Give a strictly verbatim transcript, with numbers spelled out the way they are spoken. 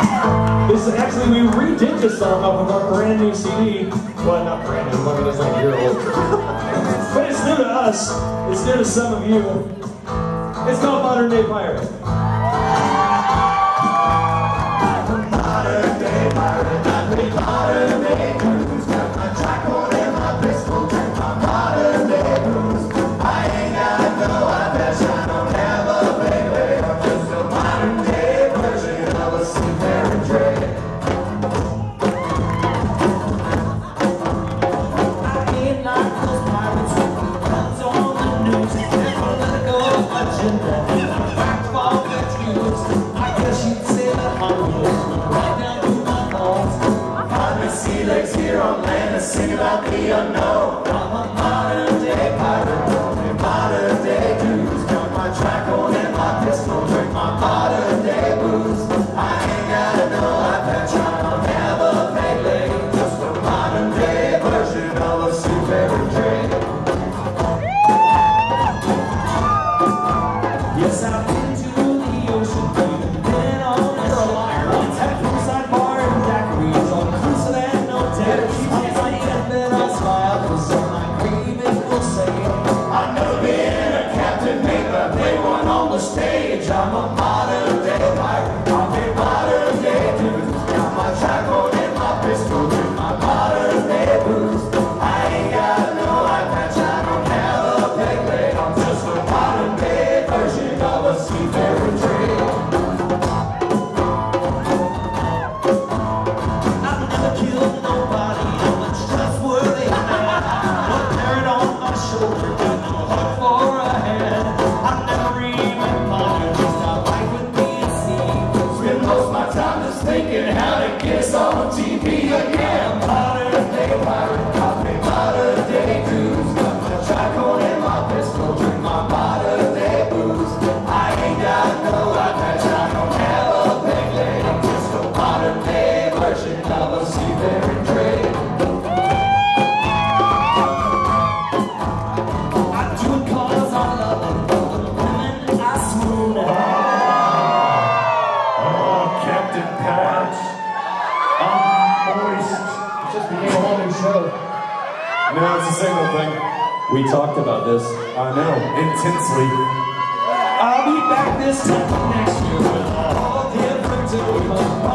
This is actually, we redid this song off of our brand new C D. Well, not brand new, I mean, it's like a year old. But it's new to us. It's new to some of you. It's called Modern Day Pirate. I'm a modern day pirate. I'm a modern day cruise. Got my tricorn and my pistol. Drink my modern day booze. I ain't got no iPad. I don't have a Pele. I'm just a modern day version of a seafaring trade. I ain't like those pirates who comes on the news. They're political agenda. Back for the Jews. I guess you'd say that I'm right down to my bones. Find me sea legs here on land to sing about the unknown. I'm a modern day pirate, only modern day dues. Got my tricorn and my pistol, drink my modern day booze. I ain't got no iPad, I don't have a Pele. Just a modern day version of a seafaring trade. Yes, I've been to the ocean, even been on a liar. Once had a poolside bar and daiquiris, all inclusive and no debt. Sometimes I eat and I smile, cause all my cravings will say I've never been a captain, mate, but I play one on the stage. I'm a modern day pirate, I'm a modern day dude. Got my tricorn and my pistol, drink my modern day booze. I ain't got no iPad, I don't have a Pele. I'm just a modern day version of a seafaring trade. I've never killed nobody, I'm a trustworthy man. No parrot on my shoulder, got no heart for a head. I've never even pondered just how life would be at sea. Spend most of my time just thinking how to get us on T V again. Modern day pirate, I pay modern day dues. Got my tricorn and my pistol, drink my modern day booze. I ain't got no iPad, I don't have a Pele. I'm just a modern day version of a seafaring trade. I do it cause I love it, but the women I swoon at. Oh, Captain Patch. I'm moist. It just became a whole new show. No, it's a single thing. We talked about this. I know, intensely. I'll be back this time next year with a whole different tune.